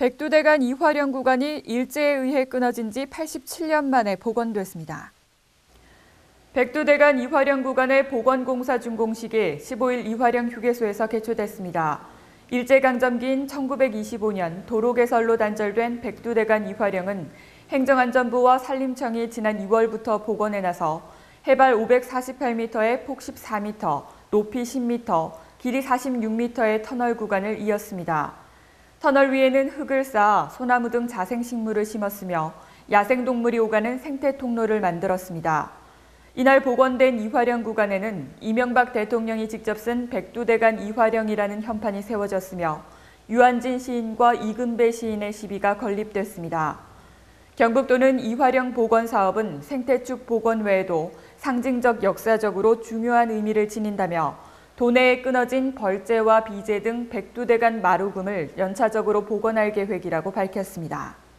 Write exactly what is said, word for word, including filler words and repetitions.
백두대간 이화령 구간이 일제에 의해 끊어진 지 팔십칠 년 만에 복원됐습니다. 백두대간 이화령 구간의 복원공사 준공식이 십오 일 이화령 휴게소에서 개최됐습니다. 일제강점기인 천구백이십오 년 도로 개설로 단절된 백두대간 이화령은 행정안전부와 산림청이 지난 이월부터 복원에 나서 해발 오백사십팔 미터에 폭 십사 미터, 높이 십 미터, 길이 사십육 미터의 터널 구간을 이었습니다. 터널 위에는 흙을 쌓아 소나무 등 자생식물을 심었으며 야생동물이 오가는 생태 통로를 만들었습니다. 이날 복원된 이화령 구간에는 이명박 대통령이 직접 쓴 백두대간 이화령이라는 현판이 세워졌으며 유한진 시인과 이금배 시인의 시비가 건립됐습니다. 경북도는 이화령 복원 사업은 생태축 복원 외에도 상징적 역사적으로 중요한 의미를 지닌다며 도내에 끊어진 벌재와 비제 등 백두대간 마루금을 연차적으로 복원할 계획이라고 밝혔습니다.